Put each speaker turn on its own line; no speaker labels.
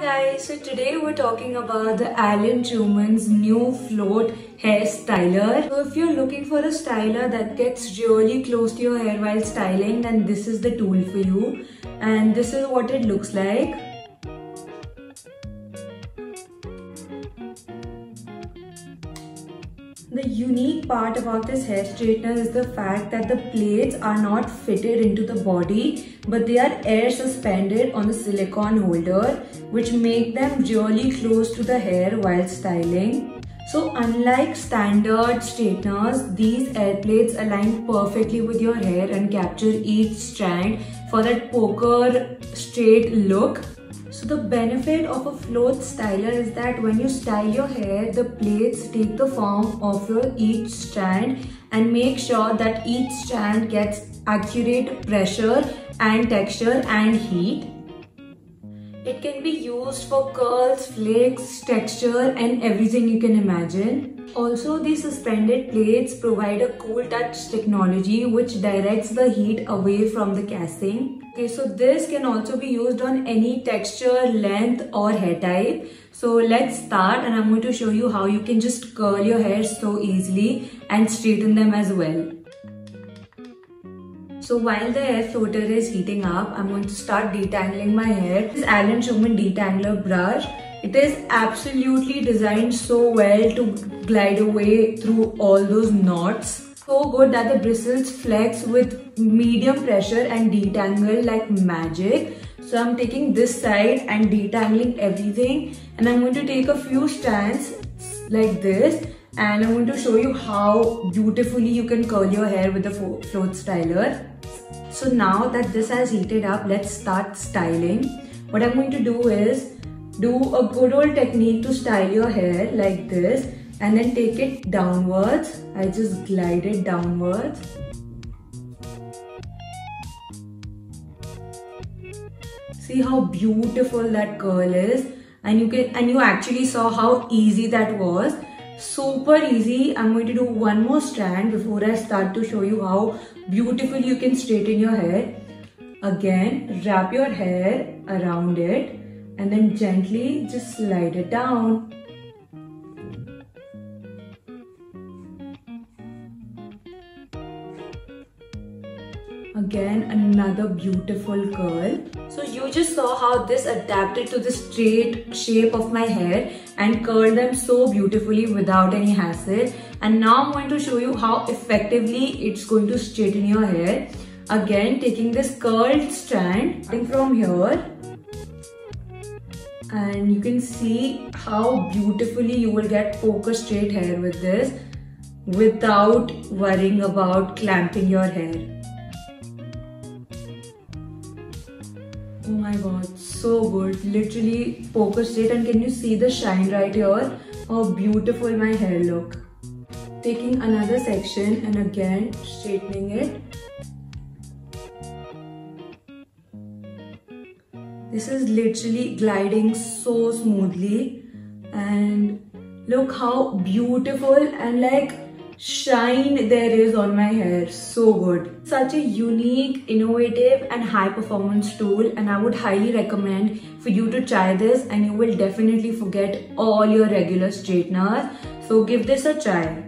Guys, so today we're talking about the Alan Truman's new float hair styler. So if you're looking for a styler that gets really close to your hair while styling, then this is the tool for you. And this is what it looks like. The unique part about this hair straightener is the fact that the plates are not fitted into the body, but they are air suspended on the silicone holder, which make them really close to the hair while styling. So unlike standard straighteners, these air plates align perfectly with your hair and capture each strand for that poker straight look. So the benefit of a float styler is that when you style your hair, the plates take the form of your each strand and make sure that each strand gets accurate pressure and texture and heat. It can be used for curls, flakes, texture and everything you can imagine. Also, these suspended plates provide a cool touch technology which directs the heat away from the casing. Okay, so this can also be used on any texture, length or hair type. So let's start, and I'm going to show you how you can just curl your hair so easily and straighten them as well. So while the hair floater is heating up, I'm going to start detangling my hair. This is Alan Truman detangler brush. It is absolutely designed so well to glide away through all those knots. So good that the bristles flex with medium pressure and detangle like magic. So I'm taking this side and detangling everything, and I'm going to take a few strands like this, and I'm going to show you how beautifully you can curl your hair with the float styler. So now that this has heated up, let's start styling. What I'm going to do is do a good old technique to style your hair like this, and then take it downwards. I just glide it downwards. See how beautiful that curl is, and you actually saw how easy that was. Super easy. I'm going to do one more strand before I start to show you how beautifully you can straighten your hair. Again, wrap your hair around it and then gently just slide it down. Again, another beautiful curl. So you just saw how this adapted to the straight shape of my hair and curled them so beautifully without any hassle. And now I'm going to show you how effectively it's going to straighten your hair. Again, taking this curled strand, starting from here, and you can see how beautifully you will get poker straight hair with this without worrying about clamping your hair. Oh my god, so good. Literally poker straight, and can you see the shine right here? How beautiful my hair look. Taking another section and again straightening it. This is literally gliding so smoothly, and look how beautiful and like shine there is on my hair. So good. Such a unique, innovative and high performance tool, and I would highly recommend for you to try this, and you will definitely forget all your regular straighteners. So give this a try.